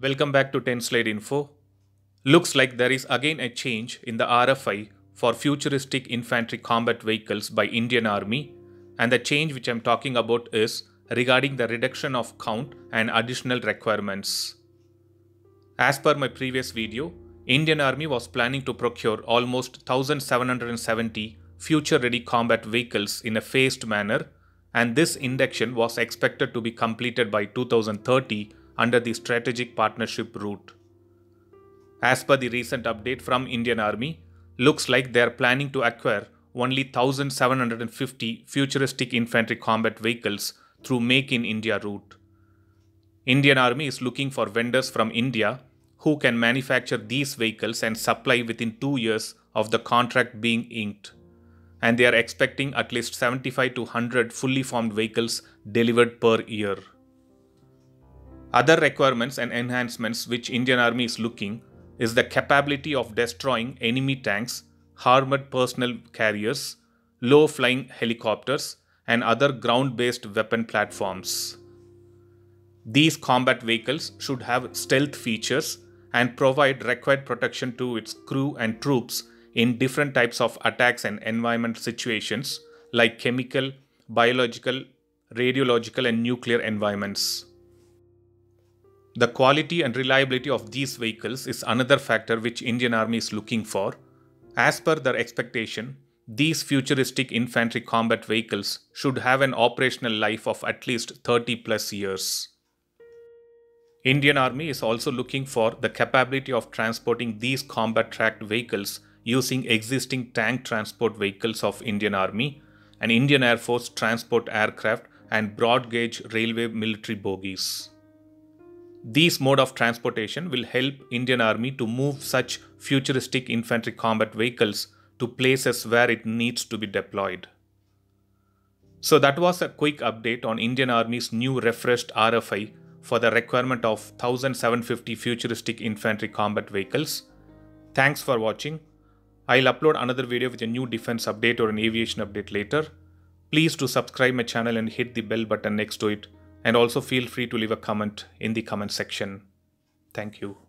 Welcome back to 10 Slide Info. Looks like there is again a change in the RFI for futuristic infantry combat vehicles by Indian Army, and the change which I'm talking about is regarding the reduction of count and additional requirements. As per my previous video, Indian Army was planning to procure almost 1770 future-ready combat vehicles in a phased manner, and this induction was expected to be completed by 2030 under the strategic partnership route. As per the recent update from Indian Army, looks like they are planning to acquire only 1750 futuristic infantry combat vehicles through Make in India route. Indian Army is looking for vendors from India who can manufacture these vehicles and supply within 2 years of the contract being inked, and they are expecting at least 75 to 100 fully formed vehicles delivered per year. Other requirements and enhancements which Indian Army is looking is the capability of destroying enemy tanks, armored personnel carriers, low-flying helicopters, and other ground-based weapon platforms. These combat vehicles should have stealth features and provide required protection to its crew and troops in different types of attacks and environment situations like chemical, biological, radiological, and nuclear environments. The quality and reliability of these vehicles is another factor which Indian Army is looking for. As per their expectation, these futuristic infantry combat vehicles should have an operational life of at least 30 plus years. Indian Army is also looking for the capability of transporting these combat tracked vehicles using existing tank transport vehicles of Indian Army and Indian Air Force transport aircraft and broad gauge railway military bogies. These mode of transportation will help Indian Army to move such futuristic infantry combat vehicles to places where it needs to be deployed. So that was a quick update on Indian Army's new refreshed RFI for the requirement of 1750 futuristic infantry combat vehicles. Thanks for watching. I'll upload another video with a new defense update or an aviation update later. Please do subscribe my channel and hit the bell button next to it. And also feel free to leave a comment in the comment section. Thank you.